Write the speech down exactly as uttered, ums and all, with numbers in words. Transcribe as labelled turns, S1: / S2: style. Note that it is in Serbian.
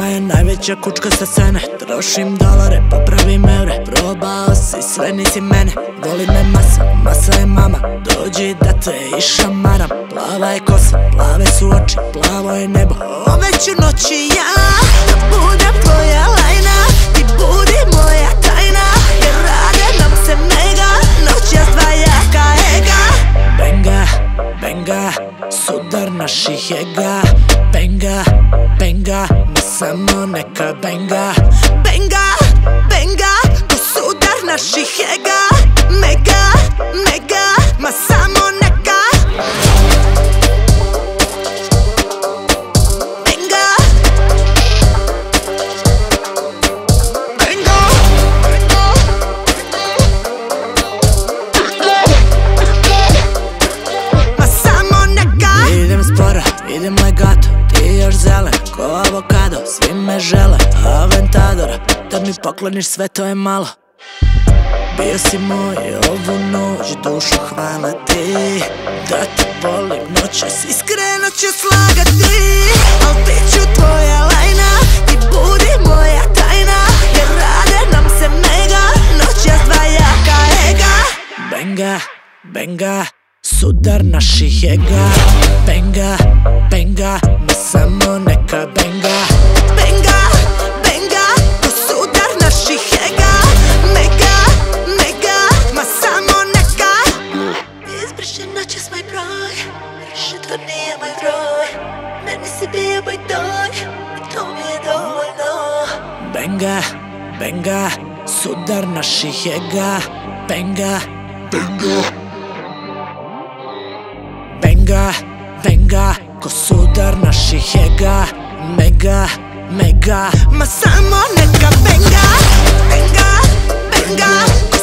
S1: Mama je najveća kučka sa scene. Trošim dolare pa pravim evre. Probao si sve, nisi mene. Voli me masa, masa je mama. Dođi da te išamaram. Plava je kosa, plave su oči, plavo je nebo. Ove ću noći ja da budem tvoja lajna. Ti budi moja tajna, jer rade nam se mega. Noćas dva jaka ega. Benga, benga, sudar naših ega. Benga, benga, ma samo neka benga. Benga, benga, ko sudar naših ega. Mega, mega, ma samo neka. Benga, benga, ma samo neka. Idem sporo, idem legato, ti još zelen ko avokado. Svi me žele, Aventadora, da mi pokloniš sve to je malo. Bio si moj ovu noć, dušu hvala ti. Da te volim noćas, iskreno ću slagati. Al bit ću tvoja lajna, ti budi moja tajna, jer rade nam se mega. Noćas dva jaka ega. Benga, benga, sudar naših ega. Benga, benga, ma samo neka benga. Benga, benga, ko sudar naših ega. Mega, mega, ma samo neka. Izbriši noćas moj broj, više to nije moj broj. Meni si bio moj doj, i to mi je dovoljno. Benga, benga, sudar naših ega. Benga, benga, benga, benga, ko sudar naših ega. Mega, mega, ma samo neka benga. Benga, benga,